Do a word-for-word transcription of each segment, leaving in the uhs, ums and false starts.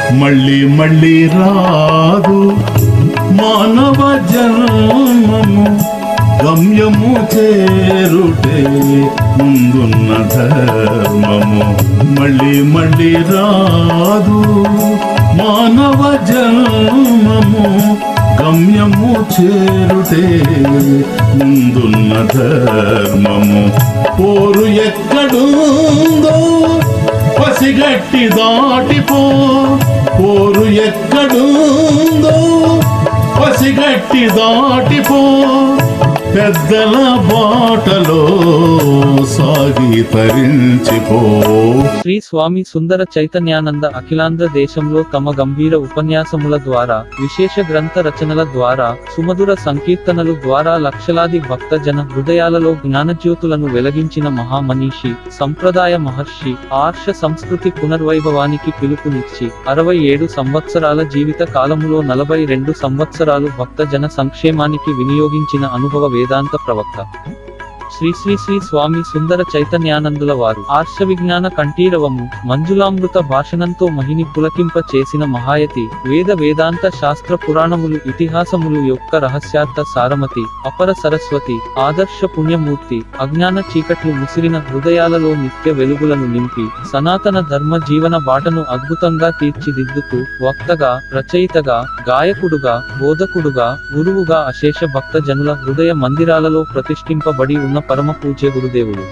మళ్ళీ మళ్ళీ రాదు మానవ జన్మము, గమ్యము చేరుటే ముందున్న ధర్మము. మళ్ళీ మళ్ళీ రాదు మానవ జన్మము, గమ్యము చేరుటే ముందున్న ధర్మము. పోరు ఎక్కడుందో పసిగట్టి దాటిపో, పోరు ఎక్కడుందో పసిగట్టి దాటిపో, పెద్దల బాటలో సాగి తరించిపో. శ్రీ స్వామి సుందర చైతన్యానంద అఖిలాంధ్ర దేశంలో తమ గంభీర ఉపన్యాసముల ద్వారా, విశేష గ్రంథ రచనల ద్వారా, సుమధుర సంకీర్తనలు ద్వారా లక్షలాది భక్త జన హృదయాలలో జ్ఞానజ్యోతులను వెలిగించిన మహామనీషి, సంప్రదాయ మహర్షి, ఆర్ష సంస్కృతి పునర్వైభవానికి పిలుపునిచ్చి అరవై ఏడు సంవత్సరాల జీవిత కాలములో నలభై రెండు సంవత్సరాలు భక్త జన సంక్షేమానికి వినియోగించిన అనుభవ వేదాంత ప్రవక్త శ్రీ శ్రీ శ్రీ స్వామి సుందర చైతన్యానందుల వారు ఆర్ష విజ్ఞాన కంఠీరవము, మంజులామృత భాషణంతో మహిని పులకింప చేసిన మహాయతి, వేద వేదాంత శాస్త్ర పురాణములు ఇతిహాసములు యొక్క రహస్యార్థ సారమతి, అపర సరస్వతి, ఆదర్శ పుణ్యమూర్తి, అజ్ఞాన చీకట్లు ముసిరిన హృదయాలలో నిత్య వెలుగులను నింపి సనాతన ధర్మ జీవన బాటను అద్భుతంగా తీర్చిదిద్దుతూ వక్తగా, రచయితగా, గాయకుడుగా, బోధకుడుగా, గురువుగా అశేష భక్త జనుల హృదయ మందిరాలలో ప్రతిష్ఠింపబడి ఉన్న పరమ పూజ్య గురుదేవులు.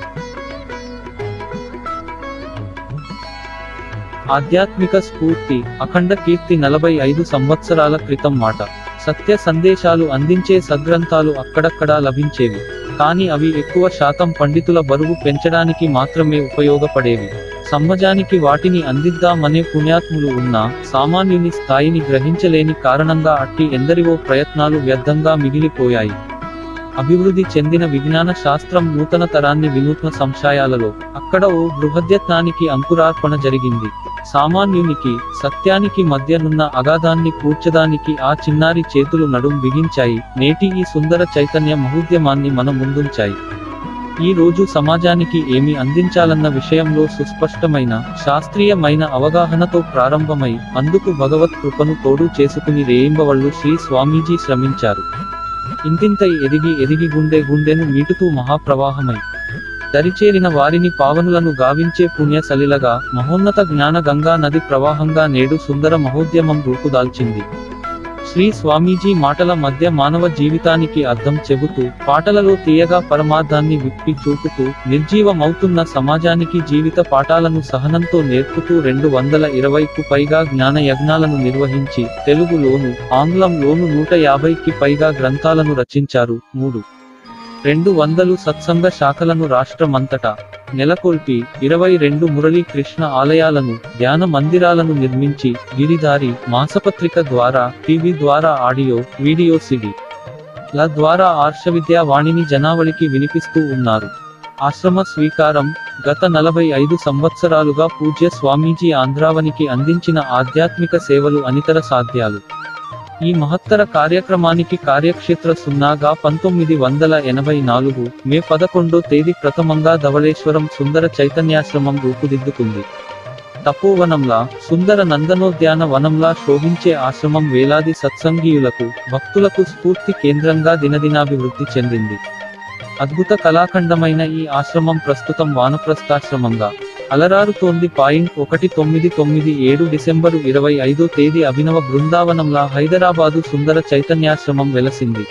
ఆధ్యాత్మిక స్ఫూర్తి, అఖండ కీర్తి నలభై ఐదు సంవత్సరాల క్రితం మాట. సత్య సందేశాలు అందించే సద్గ్రంథాలు అక్కడక్కడా లభించేవి, కానీ అవి ఎక్కువ శాతం పండితుల బరువు పెంచడానికి మాత్రమే ఉపయోగపడేవి. సమాజానికి వాటిని అందిద్దామనే పుణ్యాత్ములు ఉన్నా సామాన్యుని స్థాయిని గ్రహించలేని కారణంగా అట్టి ఎందరివో ప్రయత్నాలు వ్యర్థంగా మిగిలిపోయాయి. అభివృద్ధి చెందిన విజ్ఞాన శాస్త్రం నూతన తరాన్ని వినూత్న సంశయాలలో అక్కడ ఓ బృహద్యత్నానికి అంకురార్పణ జరిగింది. సామాన్యునికి సత్యానికి మధ్యనున్న అగాధాన్ని కూర్చదానికి ఆ చిన్నారి చేతులు నడుం బిగించాయి. నేటి ఈ సుందర చైతన్య మహోద్యమాన్ని మన ముందుంచాయి. ఈ రోజు సమాజానికి ఏమి అందించాలన్న విషయంలో సుస్పష్టమైన శాస్త్రీయమైన అవగాహనతో ప్రారంభమై అందుకు భగవత్ కృపను తోడు చేసుకుని రేయింబవళ్లు శ్రీ స్వామీజీ శ్రమించారు. ఇంతింతై ఎదిగి ఎదిగి గుండె గుండెను మీటుతూ మహాప్రవాహమై దరిచేరిన వారిని పావనులను గావించే పుణ్య సలిలగా మహోన్నత జ్ఞాన గంగా నది ప్రవాహంగా నేడు సుందర మహోద్యమం రూపుదాల్చింది. శ్రీ స్వామీజీ మాటల మధ్య మానవ జీవితానికి అర్థం చెబుతూ, పాటలలో తీయగా పరమార్థాన్ని విప్పి చూపుతూ, నిర్జీవమవుతున్న సమాజానికి జీవిత పాఠాలను సహనంతో నేర్పుతూ రెండు వందల ఇరవైకు పైగా జ్ఞాన యజ్ఞాలను నిర్వహించి తెలుగులోను, ఆంగ్లంలోను నూట యాభైకి పైగా గ్రంథాలను రచించారు. మూడు రెండు వందలు సత్సంగ శాఖలను రాష్ట్రమంతటా నెలకొల్పి ఇరవై రెండు మురళీ కృష్ణ ఆలయాలను, ధ్యాన మందిరాలను నిర్మించి గిరిధారి మాసపత్రిక ద్వారా, టీవీ ద్వారా ఆడియో, వీడియో సిడి ల ద్వారా ఆర్షవిద్యా వాణిని జనావళికి వినిపిస్తూ ఉన్నారు. ఆశ్రమ స్వీకారం, గత నలభై ఐదు సంవత్సరాలుగా పూజ్య స్వామీజీ ఆంధ్రావనికి అందించిన ఆధ్యాత్మిక సేవలు అనితర సాధ్యాలు. ఈ మహత్తర కార్యక్రమానికి కార్యక్షేత్ర సున్నాగా పంతొమ్మిది వందల ఎనభై నాలుగు మే పదకొండో తేదీ ప్రథమంగా ధవళేశ్వరం సుందర చైతన్యాశ్రమం రూపుదిద్దుకుంది. తపోవనంలా, సుందర నందనోద్యాన వనంలా శోభించే ఆశ్రమం వేలాది సత్సంగీయులకు, భక్తులకు స్ఫూర్తి కేంద్రంగా దినదినాభివృద్ధి చెందింది. అద్భుత కళాఖండమైన ఈ ఆశ్రమం ప్రస్తుతం వానప్రస్థాశ్రమంగా అలరారుతోంది. పాయింట్ ఒకటి తొమ్మిది తొమ్మిది ఏడు డిసెంబరు ఇరవై ఐదో తేదీ అభినవ బృందావనంలా హైదరాబాదు సుందర చైతన్యాశ్రమం వెలసింది.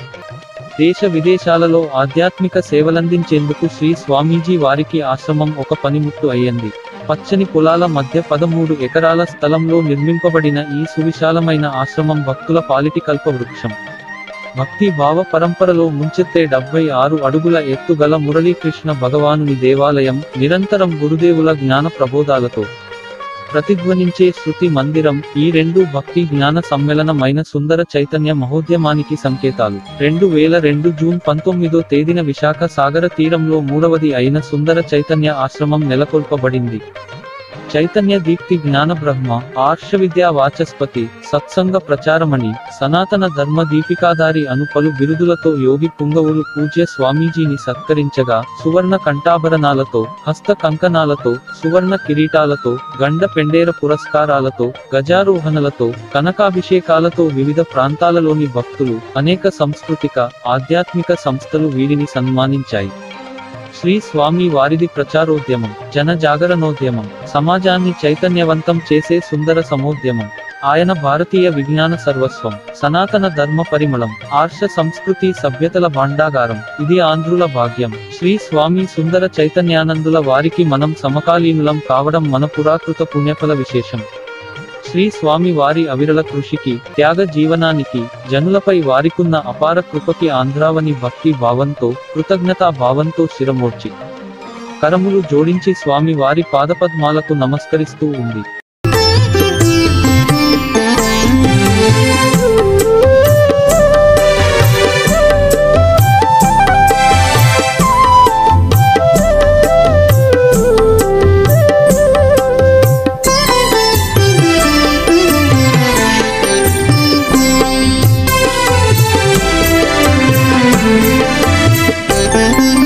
దేశ విదేశాలలో ఆధ్యాత్మిక సేవలందించేందుకు శ్రీ స్వామీజీ వారికి ఆశ్రమం ఒక పనిముట్టు అయ్యింది. పచ్చని పొలాల మధ్య పదమూడు ఎకరాల స్థలంలో నిర్మింపబడిన ఈ సువిశాలమైన ఆశ్రమం భక్తుల పాలిటి కల్ప వృక్షం. భక్తి భావ పరంపరలో ముంచెత్తే డెబ్బై ఆరు అడుగుల ఎత్తు గల మురళీకృష్ణ భగవానుని దేవాలయం నిరంతరం గురుదేవుల జ్ఞాన ప్రబోధాలతో ప్రతిధ్వనించే శృతి మందిరం ఈ రెండు భక్తి జ్ఞాన సమ్మేళనమైన సుందర చైతన్య మహోద్యమానికి సంకేతాలు. రెండు వేల రెండు జూన్ పంతొమ్మిదో తేదీన విశాఖ సాగర తీరంలో మూడవది అయిన సుందర చైతన్య ఆశ్రమం నెలకొల్పబడింది. చైతన్య దీప్తి జ్ఞాన బ్రహ్మ ఆర్ష విద్యా వాచస్పతి సత్సంగ ప్రచారమణి సనాతన ధర్మ దీపికాధారి అను పలు బిరుదులతో యోగి పుంగవులు పూజ్య స్వామీజీని సత్కరించగా సువర్ణ కంఠాభరణాలతో హస్త కంకణాలతో సువర్ణ కిరీటాలతో గండ పెండేర పురస్కారాలతో గజారోహణలతో కనకాభిషేకాలతో వివిధ ప్రాంతాలలోని భక్తులు అనేక సాంస్కృతిక ఆధ్యాత్మిక సంస్థలు వీరిని సన్మానించాయి. శ్రీ స్వామి వారిది ప్రచారోద్యమం, జన జాగరణోద్యమం, సమాజాన్ని చైతన్యవంతం చేసే సుందర సమోద్యమం. ఆయన భారతీయ విజ్ఞాన సర్వస్వం, సనాతన ధర్మ పరిమళం, ఆర్ష సంస్కృతి సభ్యతల భాండాగారం. ఇది ఆంధ్రుల భాగ్యం. శ్రీ స్వామి సుందర చైతన్యానందుల వారికి మనం సమకాలీనులం కావడం మన పురాకృత పుణ్యఫల విశేషం. శ్రీ స్వామి వారి అవిరళ కృషికి, త్యాగ జీవనానికి, జనులపై వారికున్న అపార కృపకి ఆంధ్రావని భక్తి భావంతో, కృతజ్ఞతా భావంతో శిరమోర్చి కరములు జోడించి స్వామి వారి పాదపద్మాలకు నమస్కరిస్తూ ఉంది.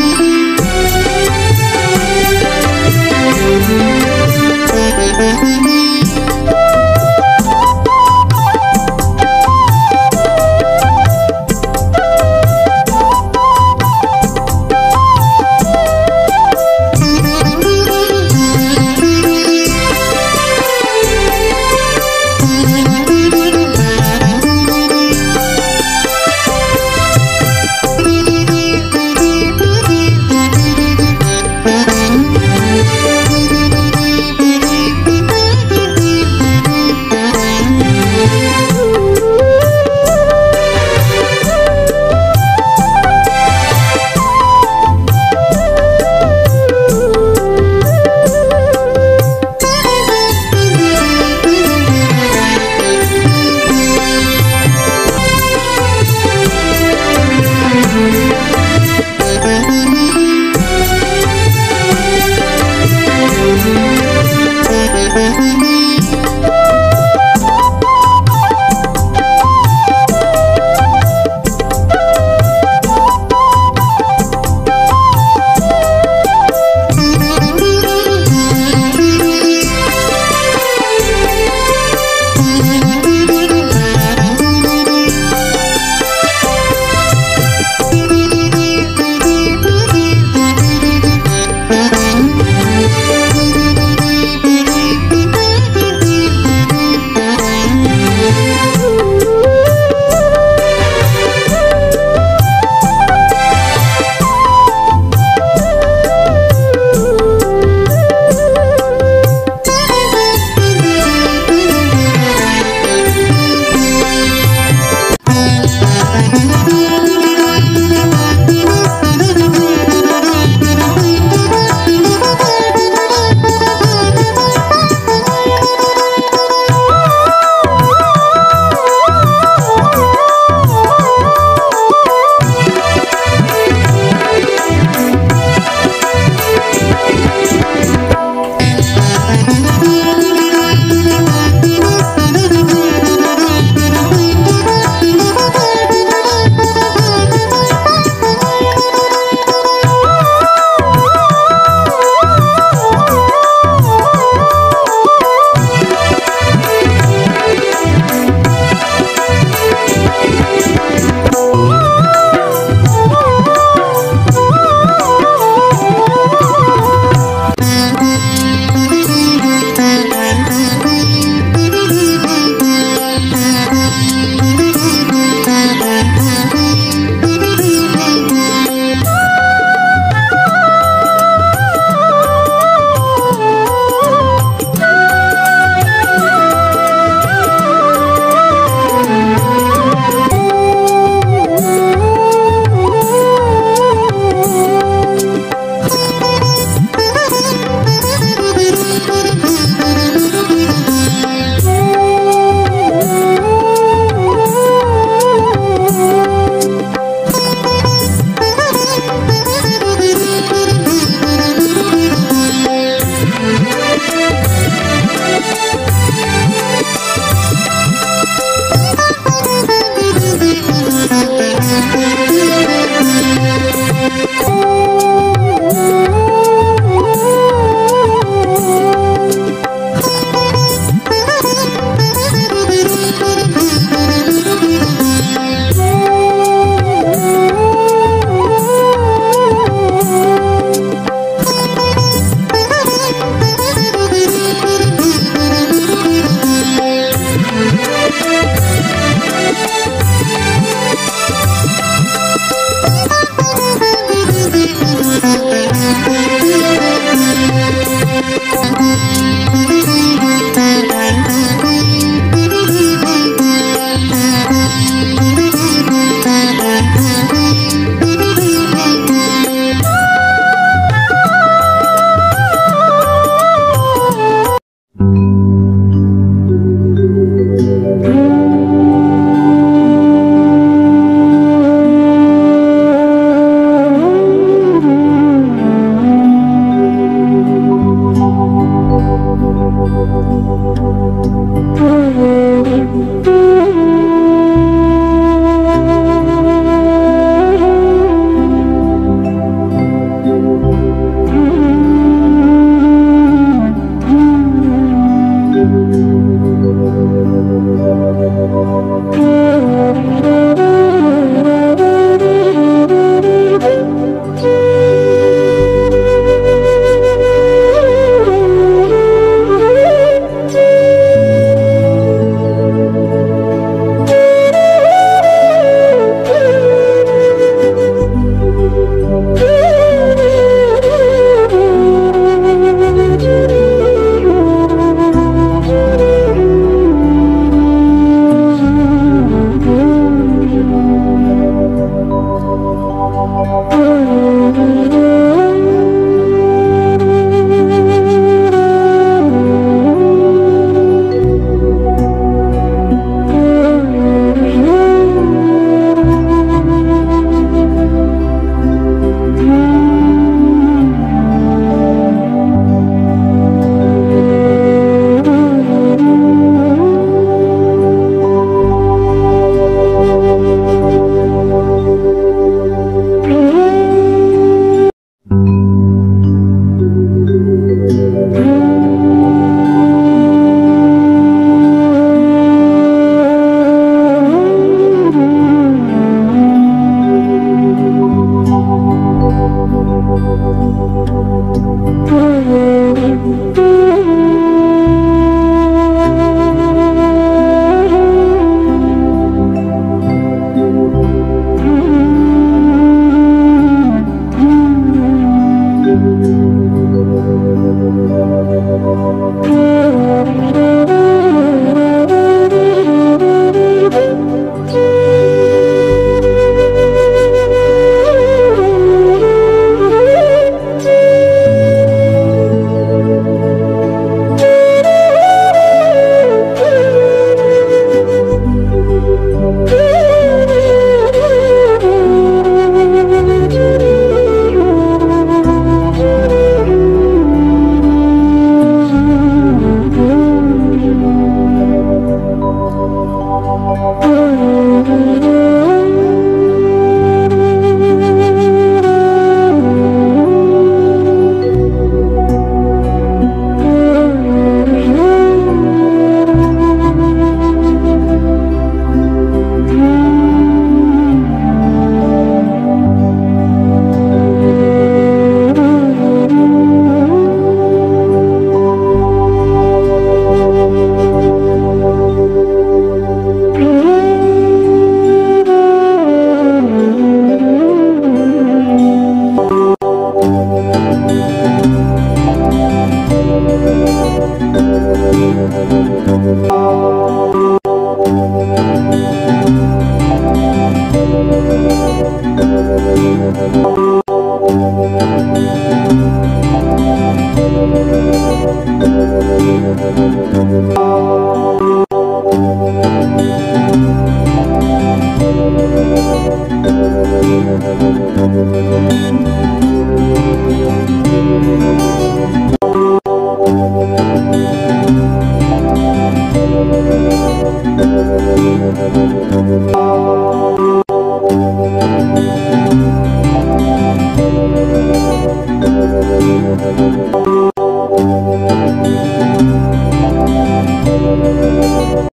Thank you. ధన్యవాదాలు.